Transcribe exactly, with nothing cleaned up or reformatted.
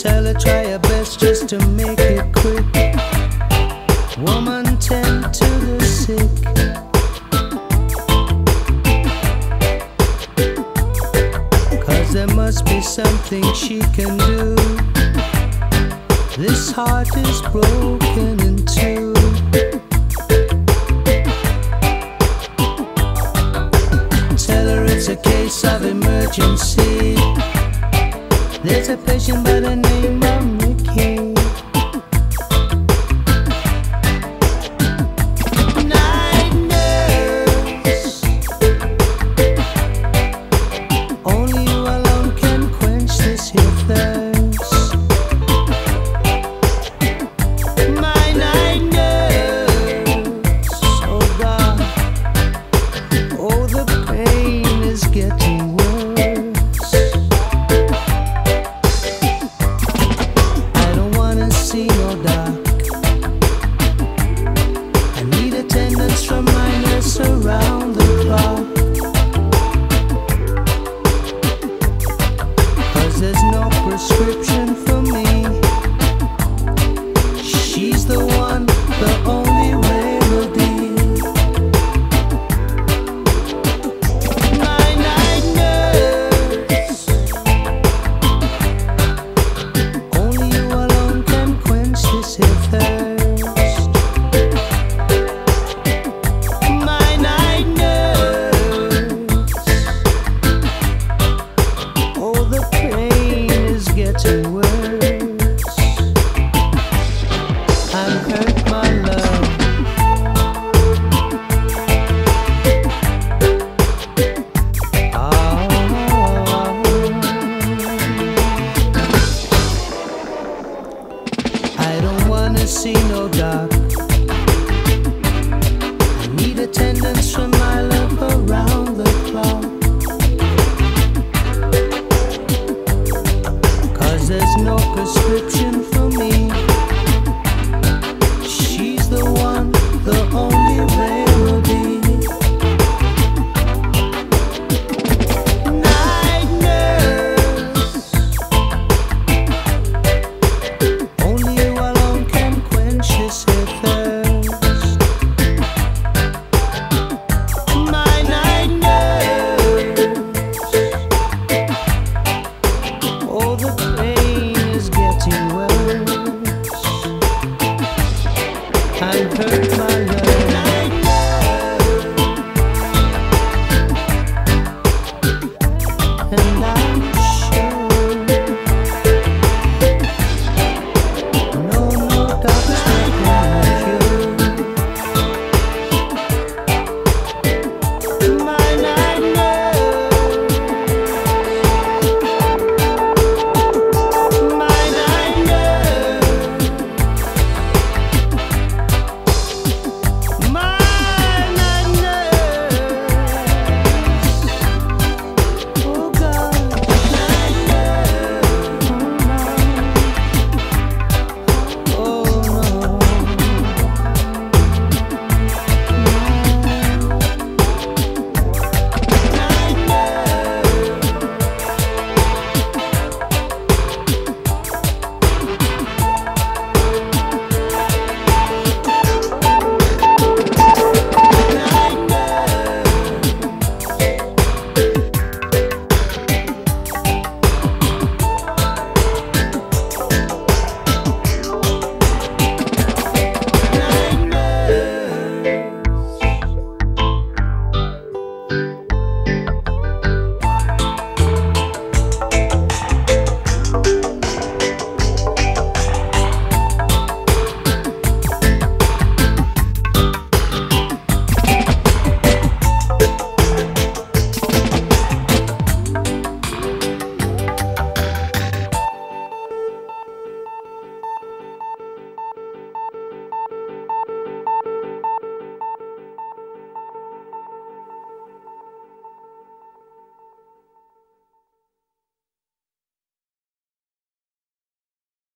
Tell her try her best just to make it quick. Woman, tend to the sick. Cause there must be something she can do. This heart is broken in two. Tell her it's a case of emergency. There's a patient by the name of Mickey. Night nurse, only you alone can quench this here thirst. My night nurse, oh God, oh the pain is getting worse. See no dark. I need attendance from my nurse around the clock. Cause there's no prescription for me. She's the one, the only remedy. My night nurse, only you alone can quench this here thirst. My night nurse, oh the pain is getting worse. I'm hurt, my love. I don't wanna see no dark. I need attendance from my love around the clock. Cause there's no prescription